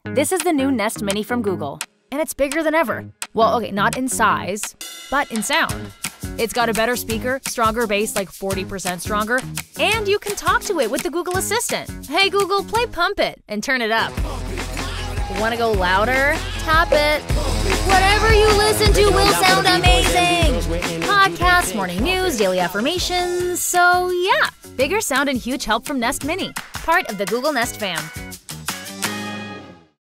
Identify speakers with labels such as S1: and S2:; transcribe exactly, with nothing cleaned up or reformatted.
S1: This is the new Nest Mini from Google, and it's bigger than ever. Well, okay, not in size, but in sound. It's got a better speaker, stronger bass, like forty percent stronger, and you can talk to it with the Google Assistant. Hey Google, play Pump It and turn it up. Want to go louder? Tap it. Whatever you listen to will sound amazing! Podcasts, morning news, daily affirmations, so yeah. Bigger sound and huge help from Nest Mini, part of the Google Nest fam.